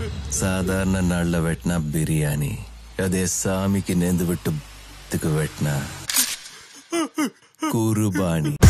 சாதாரண நாள்ல வெட்டினா பிரியாணி, அதே சாமிக்கு நேர்ந்து விட்டு வெட்டினா குருபானி.